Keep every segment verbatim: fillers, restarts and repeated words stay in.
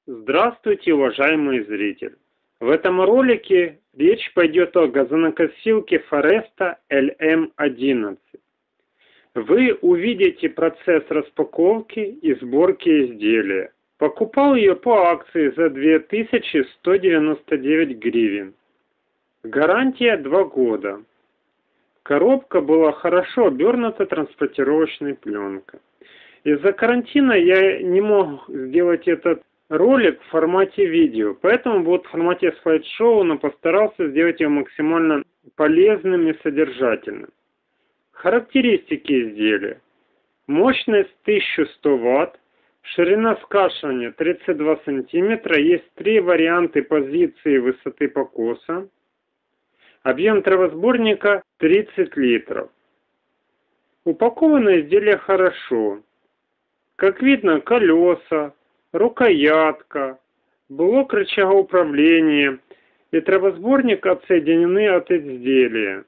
Здравствуйте, уважаемый зритель! В этом ролике речь пойдет о газонокосилке Фореста эл эм одиннадцать. Вы увидите процесс распаковки и сборки изделия. Покупал ее по акции за две тысячи сто девяносто девять гривен. Гарантия два года. Коробка была хорошо обернута транспортировочной пленкой. Из-за карантина я не мог сделать этот ролик в формате видео, поэтому будет в формате слайд-шоу, но постарался сделать его максимально полезным и содержательным. Характеристики изделия. Мощность тысяча сто ватт, ширина скашивания тридцать два сантиметра, есть три варианта позиции высоты покоса. Объем травосборника тридцать литров. Упаковано изделие хорошо. Как видно, колеса, рукоятка, блок рычага управления и травосборник отсоединены от изделия.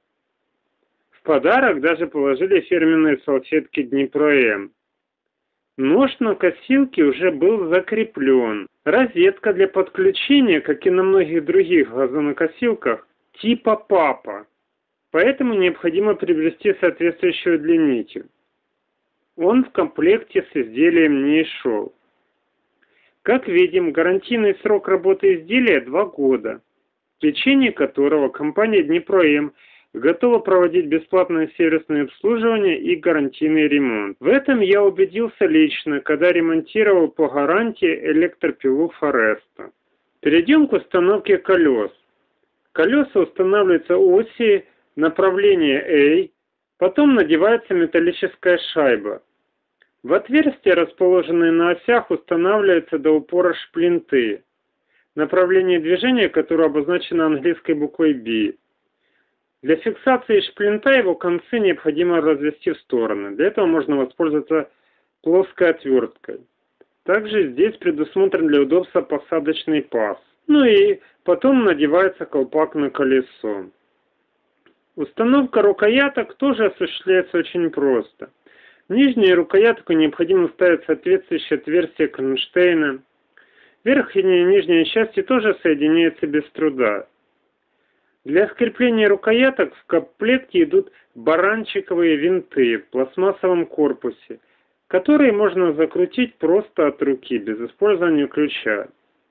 В подарок даже положили фирменные салфетки Днепром. Нож на косилке уже был закреплен. Розетка для подключения, как и на многих других газонокосилках, типа папа. Поэтому необходимо приобрести соответствующий удлинитель. Он в комплекте с изделием не шел. Как видим, гарантийный срок работы изделия два года, в течение которого компания Днепром готова проводить бесплатное сервисное обслуживание и гарантийный ремонт. В этом я убедился лично, когда ремонтировал по гарантии электропилу Фореста. Перейдем к установке колес. Колеса устанавливаются оси направления A, потом надевается металлическая шайба. В отверстия, расположенные на осях, устанавливаются до упора шплинты, направление движения которого обозначено английской буквой B. Для фиксации шплинта его концы необходимо развести в стороны. Для этого можно воспользоваться плоской отверткой. Также здесь предусмотрен для удобства посадочный паз. Ну и потом надевается колпак на колесо. Установка рукояток тоже осуществляется очень просто. В нижнюю рукоятку необходимо ставить соответствующее отверстие кронштейна. Верхняя и нижняя части тоже соединяются без труда. Для скрепления рукояток в комплекте идут баранчиковые винты в пластмассовом корпусе, которые можно закрутить просто от руки, без использования ключа.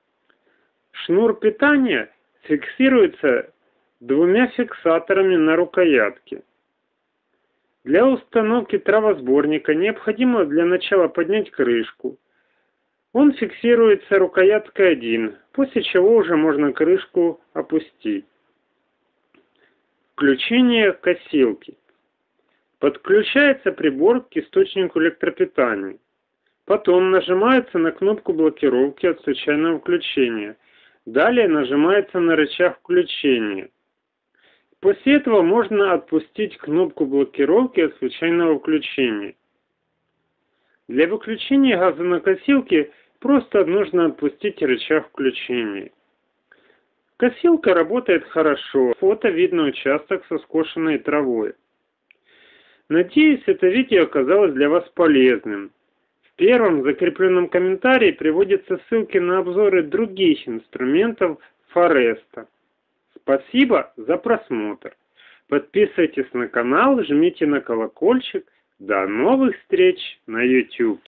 Шнур питания фиксируется двумя фиксаторами на рукоятке. Для установки травосборника необходимо для начала поднять крышку. Он фиксируется рукояткой один, после чего уже можно крышку опустить. Включение косилки. Подключается прибор к источнику электропитания. Потом нажимается на кнопку блокировки от случайного включения. Далее нажимается на рычаг включения. После этого можно отпустить кнопку блокировки от случайного включения. Для выключения газонокосилки просто нужно отпустить рычаг включения. Косилка работает хорошо. Фото видно участок со скошенной травой. Надеюсь, это видео оказалось для вас полезным. В первом закрепленном комментарии приводятся ссылки на обзоры других инструментов Фореста. Спасибо за просмотр. Подписывайтесь на канал, жмите на колокольчик. До новых встреч на YouTube.